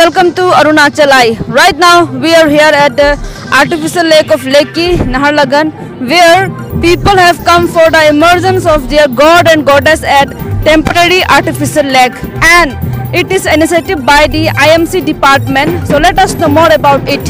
welcome to Arunachalai. Right now we are here at the artificial lake of Lekki, Naharlagan, where people have come for the emergence of their god and goddess at temporary artificial lake, and it is initiated by the IMC department. So let us know more about it.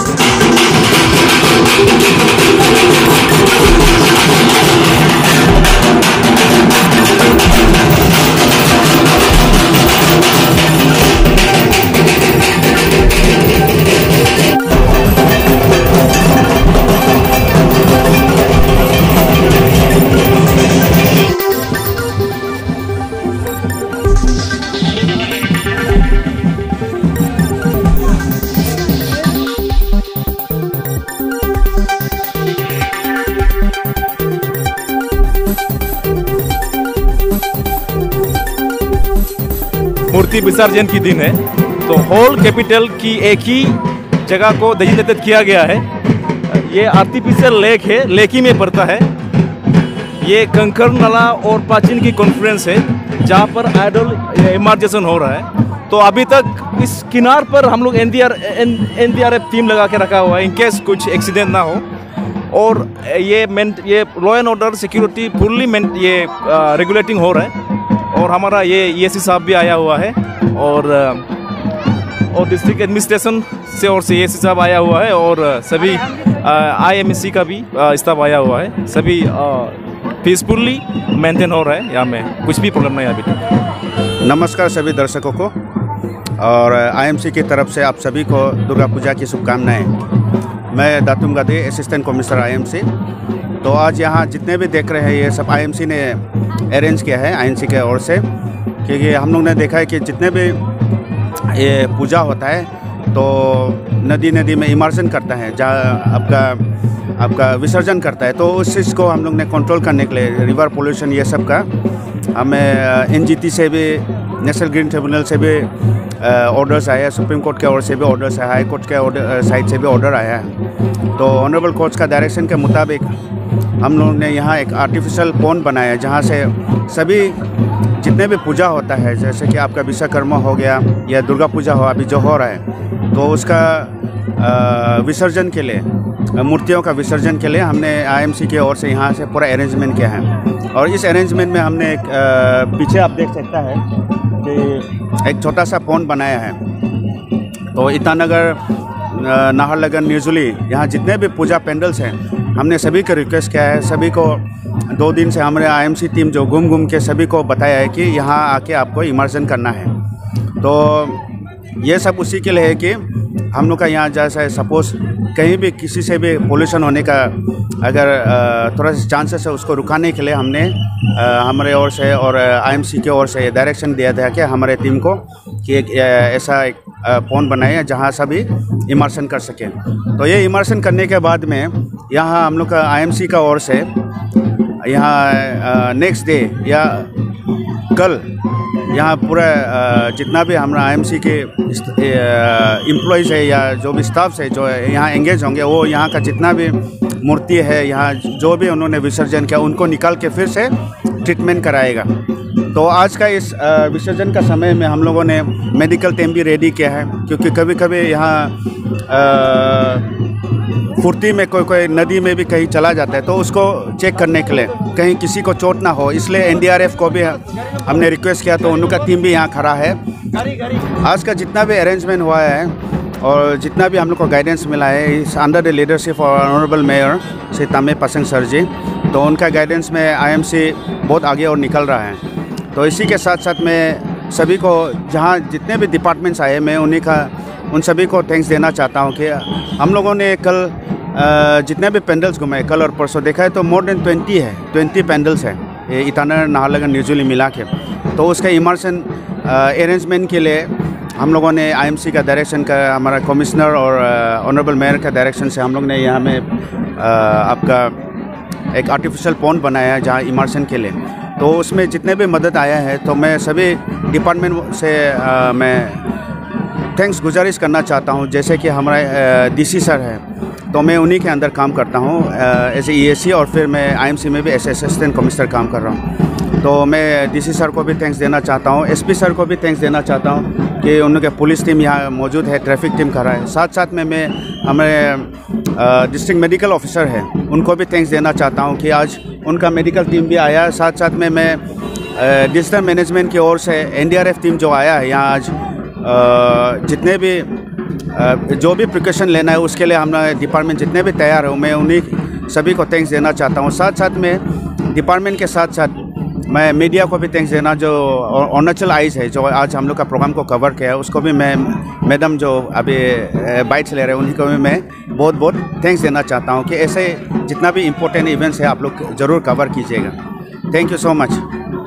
मूर्ति विसर्जन की दिन है, तो whole capital की एक ही जगह को designated किया गया है। ये आर्टिफिशियल लेक है, लेकी में पड़ता है। ये कंकर नाला और प्राचीन की कॉन्फ्रेंस है जहाँ पर आइडल इमर्जेशन हो रहा है। तो अभी तक इस किनार पर हम लोग NDRF टीम लगा के रखा हुआ है, इन केस कुछ एक्सीडेंट ना हो। और ये law and order security fully ये रेगुलेटिंग हो रहा है। और हमारा ये ESC साहब भी आया हुआ है, और डिस्ट्रिक्ट एडमिनिस्ट्रेशन से और से ESC साहब आया हुआ है, और सभी IMC का भी स्टाफ आया हुआ है। सभी पीसफुली मेंटेन हो रहा है, यहाँ में कुछ भी प्रॉब्लम नहीं है अभी तक। नमस्कार सभी दर्शकों को, और IMC की तरफ से आप सभी को दुर्गा पूजा की शुभकामनाएं। मैं Datum Gade, assistant commissioner IMC। तो आज यहाँ जितने भी देख रहे हैं ये सब IMC ने अरेंज किया है, IMC के ओर से, क्योंकि हम लोग ने देखा है कि जितने भी ये पूजा होता है तो नदी में इमर्शन करता है, जहाँ आपका विसर्जन करता है। तो उस चीज़ को हम लोग ने कंट्रोल करने के लिए रिवर पोल्यूशन ये सब का हमें NGT से भी, नेशनल ग्रीन ट्रिब्यूनल से भी ऑर्डर्स आया है, सुप्रीम कोर्ट के ओर से भी ऑर्डर्स आया है, हाई कोर्ट के साइड से भी ऑर्डर आया है। तो ऑनरेबल कोर्ट्स का डायरेक्शन के मुताबिक हम लोगों ने यहाँ एक आर्टिफिशियल पॉन्ड बनाया है, जहाँ से सभी जितने भी पूजा होता है, जैसे कि आपका विश्वकर्मा हो गया या दुर्गा पूजा हो अभी जो हो रहा है, तो उसका विसर्जन के लिए, मूर्तियों का विसर्जन के लिए हमने IMC की ओर से यहाँ से पूरा अरेंजमेंट किया है। और इस अरेंजमेंट में हमने एक पीछे आप देख सकता है कि एक छोटा सा पॉन्ड बनाया है। तो ईटानगर, नाहरलगन, निर्जुली, यहाँ जितने भी पूजा पेंडल्स हैं, हमने सभी को रिक्वेस्ट किया है, सभी को 2 दिन से हमारे IMC टीम जो घूम के सभी को बताया है कि यहाँ आके आपको इमर्शन करना है। तो ये सब उसी के लिए है कि हम लोग का यहाँ जैसा सपोज कहीं भी किसी से भी पोल्यूशन होने का अगर थोड़ा सा चांसेस है, उसको रुकाने के लिए हमने हमारे ओर से और IMC की ओर से डायरेक्शन दिया था कि हमारे टीम को कि एक ऐसा एक पॉन्ड बनाए जहाँ सभी इमर्शन कर सकें। तो ये इमर्शन करने के बाद में यहाँ हम लोग का IMC का ओर से यहाँ नेक्स्ट डे या कल यहाँ पूरा जितना भी हमारा IMC के एम्प्लॉइज़ है या जो भी स्टाफ्स है जो यहाँ एंगेज होंगे, वो यहाँ का जितना भी मूर्ति है, यहाँ जो भी उन्होंने विसर्जन किया, उनको निकाल के फिर से ट्रीटमेंट कराएगा। तो आज का इस विसर्जन का समय में हम लोगों ने मेडिकल टीम भी रेडी किया है, क्योंकि कभी कभी यहाँ फुर्ती में कोई नदी में भी कहीं चला जाता है, तो उसको चेक करने के लिए कहीं किसी को चोट ना हो, इसलिए NDRF को भी हमने रिक्वेस्ट किया। तो उनका टीम भी यहाँ खड़ा है। आज का जितना भी अरेंजमेंट हुआ है और जितना भी हम लोग को गाइडेंस मिला है, इस under the leadership of honourable mayor Shri Tame Pasang sir ji, तो उनका गाइडेंस में IMC बहुत आगे और निकल रहा है। तो इसी के साथ साथ मैं सभी को, जहाँ जितने भी डिपार्टमेंट्स आए, मैं उन सभी को थैंक्स देना चाहता हूँ कि हम लोगों ने कल जितने भी पेंडल्स घुमाए, कल और परसों देखा है तो मोर देन 20 पेंडल्स है ये ईटानगर, नाहरलगन, निर्जुली मिला के। तो उसका इमर्शन अरेंजमेंट के लिए हम लोगों ने IMC का डायरेक्शन का, हमारा कमिश्नर और ऑनरेबल मेयर का डायरेक्शन से हम लोग ने यहाँ में आपका एक आर्टिफिशियल पॉन्ड बनाया है जहाँ इमर्शन के लिए। तो उसमें जितने भी मदद आया है, तो मैं सभी डिपार्टमेंट से मैं थैंक्स गुजारिश करना चाहता हूँ। जैसे कि हमारे DC सर है, तो मैं उन्हीं के अंदर काम करता हूँ एज ए ESC, और फिर मैं IMC में भी एज असिस्टेंट कमिश्नर काम कर रहा हूँ। तो मैं डीसी सर को भी थैंक्स देना चाहता हूँ, एसपी सर को भी थैंक्स देना चाहता हूँ कि उनके पुलिस टीम यहाँ मौजूद है, ट्रैफिक टीम खड़ा है। साथ साथ में मैं हमारे डिस्ट्रिक्ट मेडिकल ऑफिसर है उनको भी थैंक्स देना चाहता हूँ कि आज उनका मेडिकल टीम भी आया। साथ साथ में मैं डिजास्टर मैनेजमेंट की ओर से एनडीआरएफ टीम जो आया है यहाँ आज, जितने भी जो भी प्रिकॉशन लेना है उसके लिए हमारा डिपार्टमेंट जितने भी तैयार है, मैं उन्हीं सभी को थैंक्स देना चाहता हूँ। साथ साथ में डिपार्टमेंट के साथ साथ मैं मीडिया को भी थैंक्स देना, जो अरुणाचल आइज है जो आज हम लोग का प्रोग्राम को कवर किया है, उसको भी मैं मैडम जो अभी बाइट्स ले रहे हैं उन्हीं को भी मैं बहुत बहुत थैंक्स देना चाहता हूँ कि ऐसे जितना भी इम्पोर्टेंट इवेंट्स है आप लोग ज़रूर कवर कीजिएगा। Thank you so much.